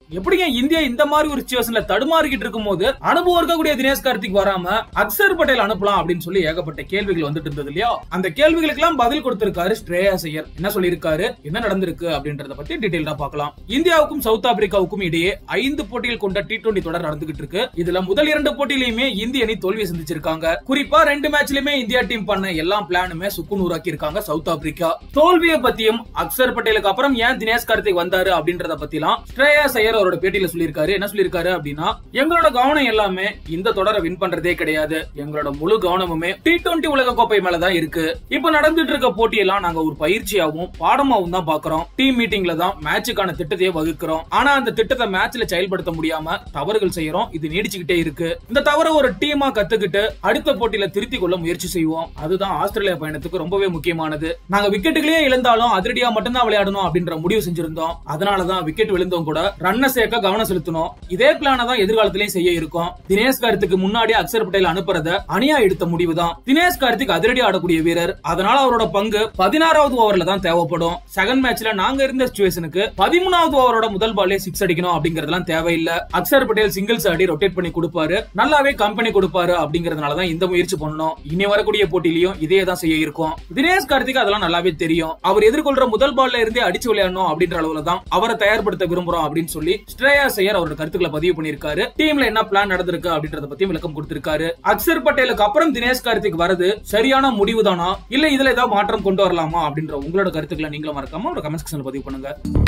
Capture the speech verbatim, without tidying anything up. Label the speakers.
Speaker 1: எப்படிங்க இந்தியா இந்த மாதிரி ஒரு சிச்சுவேஷன்ல தடுமாறிக்கிட்டு இருக்கும்போது அனுபவம் இருக்கக்கூடிய தினேஷ் கார்த்திக் வராம அக்சர் பட்டேல் அனுப்பலாம் அப்படின்னு சொல்லி ஏகப்பட்ட கேள்விகள் வந்துட்டு இருந்தது இல்லையா? அந்த கேள்விகளுக்கு எல்லாம் பதில் கொடுத்திருக்காரு ஸ்ரேயாஸ் ஐயர். என்ன சொல்லியிருக்காரு, என்ன நடந்திருக்கு அப்படின்றத பத்தி டீடைலா பார்க்கலாம். இந்தியாவுக்கும் சவுத் ஆப்பிரிக்காவுக்கும் இடையே ஐந்து போட்டிகள் கொண்ட டி டுவெண்டி தொடர் நடந்துகிட்டு இருக்கு. இதுல முதல் இரண்டு போட்டியிலுமே இந்திய அணி தோல்வி சந்திச்சிருக்காங்க. குறிப்பா ரெண்டு மேட்ச்லயுமே இந்தியா டீம் பண்ண எல்லா பிளானுமே சுக்குநூறாக்கி இருக்காங்க சவுத் ஆப்பிரிக்கா. தோல்வியை பத்தியும் அக்சர் பட்டேலுக்கு அப்புறம் ஏன் தினேஷ் கார்த்திக் வந்தாரு அப்படின்றத பத்திலாம் ஸ்ரேயாஸ் ஐயர் அவரோட பேட்டியில சொல்லியிருக்காரு. என்ன சொல்லியிருக்காரு அப்படின்னா, எங்களோட கவனம் எல்லாமே இந்த தொடரை வின் பண்றதே கிடையாது. எங்களோட முழு கவனமுமே டி டுவெண்டி உலக கோப்பை மேலதான் இருக்கு. இப்ப நடந்துட்டு இருக்க போட்டியெல்லாம் நாங்க ஒரு பயிற்சியாவும் பாடமாவும் தான் பாக்குறோம். டீம் மீட்டிங்ல தான் மேட்சுக்கான திட்டத்தையே வகுக்கிறோம். ஆனா அந்த திட்டத்தை மேட்ச்ல செயல்படுத்த முடியாம தவறுகள் செய்யறோம். இது நீடிச்சுக்கிட்டே இருக்கு. இந்த தவற ஒரு டீமா கத்துக்கிட்டு அடுத்த போட்டியில திருத்திக் கொள்ள முயற்சி செய்வோம். அதுதான் ஆஸ்திரேலியா பயணத்துக்கு ரொம்பவே முக்கியமானது. நாங்க விக்கெட்டுகளே இழந்தாலும் அதிரடியா மட்டும்தான் விளையாடணும் அப்படின்ற முடிவு செஞ்சிருந்தோம். அதனாலதான் விக்கெட் விழுந்தோம் கூட ரன்னை சேர்க்க கவனம் செலுத்தணும். இதே பிளான தான் எதிர்காலத்திலையும் செய்ய இருக்கும். தினேஷ் கார்த்திக்கு முன்னாடி அக்சர் பட்டேல் அனுப்புறத அணியா எடுத்த முடிவு தான். தினேஷ் கார்த்திக் அதிரடி ஆடக்கூடிய வீரர். அதனால அவரோட பங்கு பதினாறாவது ஓவர்ல தான் தேவைப்படும். செகண்ட் மேட்ச்ல நாங்க இருந்த சிச்சுவேஷனுக்கு பதிமூணாவது ஓவரோட முதல் பாலே சிக்ஸ் அடிக்கணும் அப்படிங்கறதெல்லாம் தேவையில்லை. அக்சர் பட்டேல் சிங்கிள்ஸ் ஆடி ரொட்டேட் பண்ணி கொடுப்பாரு, நல்லாவே கம்பெனி கொடுப்பாரு. அப்படிங்கறதுனால தான் இந்த முயற்சி பண்ணணும். இனி வரக்கூடிய போட்டியிலையும் இதே தான் செய்ய இருக்கும். தினேஷ் கார்த்திக் அதெல்லாம் நல்லாவே தெரியும். அவர் எதிர்கொள்ற முதல் பால்ல இருந்தே அடிச்சு விளையாடணும் அப்படின்ற அளவுல தான் அவரை தயார்படுத்த விரும்புறோம் அப்படின்னு சொல்லி ஸ்ரேயாஸ் ஐயர் அவரோட கருத்துக்களை பதிவு பண்ணிருக்காரு. டீம்ல என்ன பிளான் நடந்திருக்கு அப்படின்றத பத்தி விளக்கம் கொடுத்திருக்காரு. அக்சர் பட்டேலுக்கு அப்புறம் தினேஷ் கார்த்திக் வரது சரியான முடிவு தானா, இல்ல இதுல ஏதாவது மாற்றம் கொண்டு வரலாமா அப்படின்ற உங்களோட கருத்துக்களை நீங்களும் மறக்காம ஒரு கமெண்ட் செக்ஷன்ல பதிவு பண்ணுங்க.